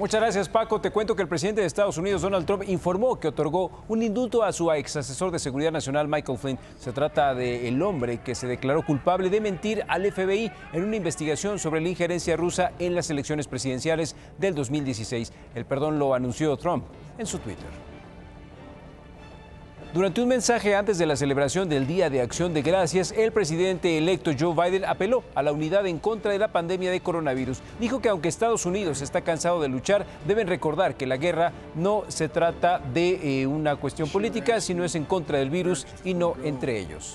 Muchas gracias, Paco. Te cuento que el presidente de Estados Unidos, Donald Trump, informó que otorgó un indulto a su ex asesor de seguridad nacional, Michael Flynn. Se trata del hombre que se declaró culpable de mentir al FBI en una investigación sobre la injerencia rusa en las elecciones presidenciales del 2016. El perdón lo anunció Trump en su Twitter. Durante un mensaje antes de la celebración del Día de Acción de Gracias, el presidente electo Joe Biden apeló a la unidad en contra de la pandemia de coronavirus. Dijo que aunque Estados Unidos está cansado de luchar, deben recordar que la guerra no se trata de una cuestión política, sino es en contra del virus y no entre ellos.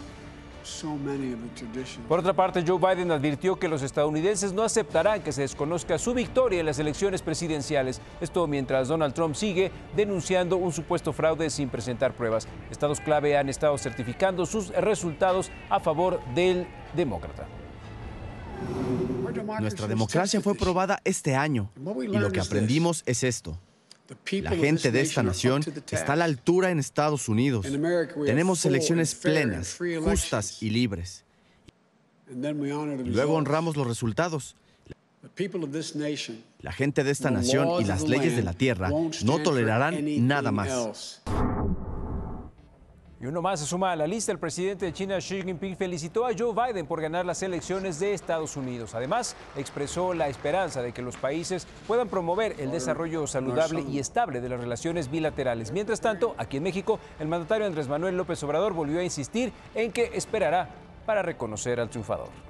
Por otra parte, Joe Biden advirtió que los estadounidenses no aceptarán que se desconozca su victoria en las elecciones presidenciales. Esto mientras Donald Trump sigue denunciando un supuesto fraude sin presentar pruebas. Estados clave han estado certificando sus resultados a favor del demócrata. Nuestra democracia fue probada este año y lo que aprendimos es esto. La gente de esta nación está a la altura en Estados Unidos. Tenemos elecciones plenas, justas y libres. Y luego honramos los resultados. La gente de esta nación y las leyes de la tierra no tolerarán nada más. Y uno más se suma a la lista. El presidente de China, Xi Jinping, felicitó a Joe Biden por ganar las elecciones de Estados Unidos. Además, expresó la esperanza de que los países puedan promover el desarrollo saludable y estable de las relaciones bilaterales. Mientras tanto, aquí en México, el mandatario Andrés Manuel López Obrador volvió a insistir en que esperará para reconocer al triunfador.